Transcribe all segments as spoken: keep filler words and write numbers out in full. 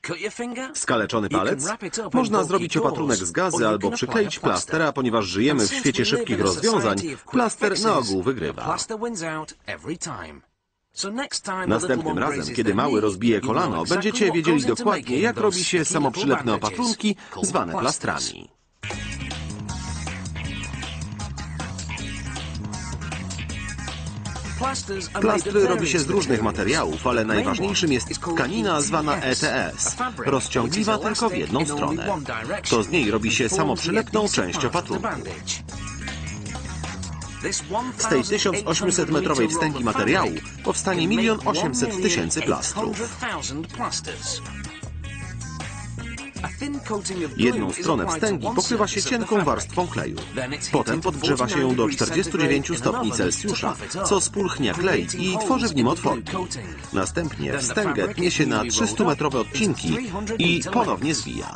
Skaleczony palec? Można zrobić opatrunek z gazy albo przykleić plaster, a ponieważ żyjemy w świecie szybkich rozwiązań, plaster na ogół wygrywa. Następnym razem, kiedy mały rozbije kolano, będziecie wiedzieli dokładnie, jak robi się samoprzylepne opatrunki, zwane plastrami. Plastry robi się z różnych materiałów, ale najważniejszym jest tkanina zwana E T S, rozciągliwa tylko w jedną stronę. To z niej robi się samoprzylepną część opatrunku. Z tej tysiąc osiemset metrowej wstęgi materiału powstanie milion osiemset tysięcy plastrów. Jedną stronę wstęgi pokrywa się cienką warstwą kleju. Potem podgrzewa się ją do czterdziestu dziewięciu stopni Celsjusza, co spulchnia klej i tworzy w nim otworki. Następnie wstęgę tnie się na trzystumetrowe odcinki i ponownie zwija.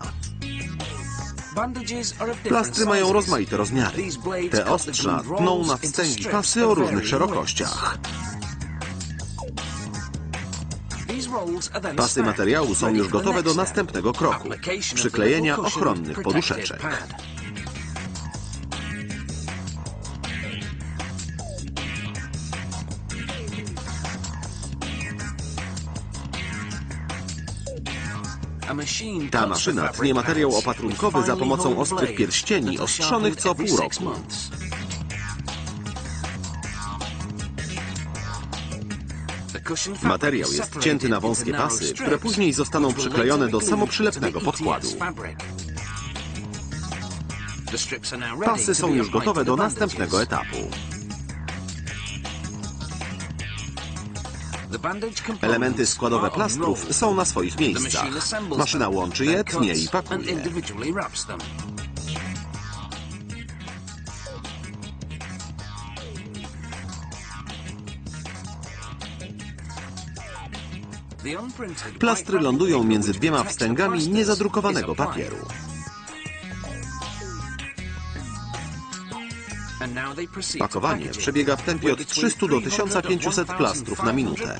Plastry mają rozmaite rozmiary. Te ostrza tną na wstęgi pasy o różnych szerokościach. Pasy materiału są już gotowe do następnego kroku – przyklejenia ochronnych poduszeczek. Ta maszyna tnie materiał opatrunkowy za pomocą ostrych pierścieni ostrzonych co pół roku. Materiał jest cięty na wąskie pasy, które później zostaną przyklejone do samoprzylepnego podkładu. Pasy są już gotowe do następnego etapu. Elementy składowe plastrów są na swoich miejscach. Maszyna łączy je, tnie i pakuje. Plastry lądują między dwiema wstęgami niezadrukowanego papieru. Pakowanie przebiega w tempie od trzystu do tysiąca pięciuset plastrów na minutę.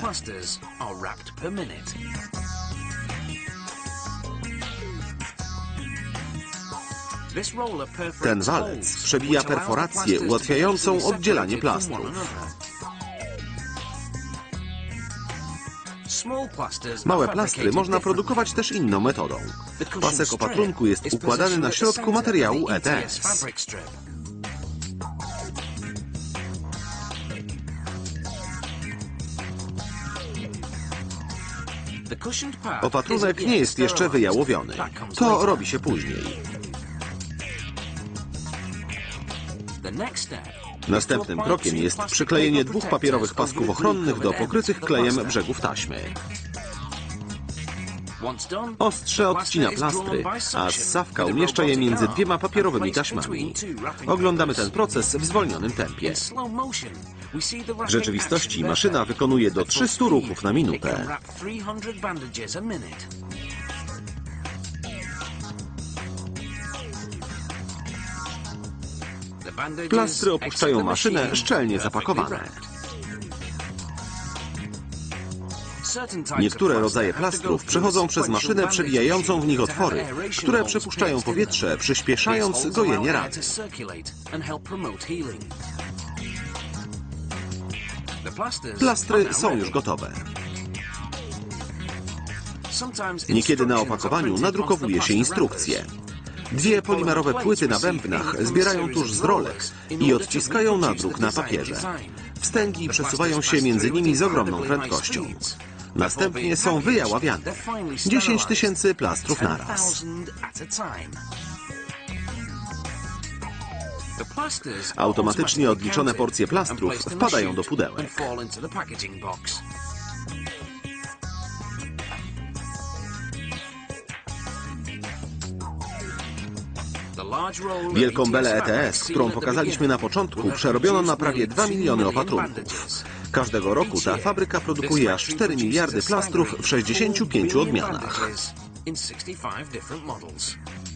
Ten walec przebija perforację ułatwiającą oddzielanie plastrów. Małe plastry można produkować też inną metodą. Pasek opatrunku jest układany na środku materiału E T S. Opatrunek nie jest jeszcze wyjałowiony. To robi się później. Następnym krokiem jest przyklejenie dwóch papierowych pasków ochronnych do pokrytych klejem brzegów taśmy. Ostrze odcina plastry, a ssawka umieszcza je między dwiema papierowymi taśmami. Oglądamy ten proces w zwolnionym tempie. W rzeczywistości maszyna wykonuje do trzystu ruchów na minutę. Plastry opuszczają maszynę szczelnie zapakowane. Niektóre rodzaje plastrów przechodzą przez maszynę przewijającą w nich otwory, które przepuszczają powietrze, przyspieszając gojenie rany. Plastry są już gotowe. Niekiedy na opakowaniu nadrukowuje się instrukcje. Dwie polimerowe płyty na bębnach zbierają tuż z rolek i odciskają nadruk na papierze. Wstęgi przesuwają się między nimi z ogromną prędkością. Następnie są wyjaławiane. dziesięć tysięcy plastrów naraz. Automatycznie odliczone porcje plastrów wpadają do pudełek. Wielką belę E T S, którą pokazaliśmy na początku, przerobiono na prawie dwa miliony opatrunków. Każdego roku ta fabryka produkuje aż cztery miliardy plastrów w sześćdziesięciu pięciu odmianach.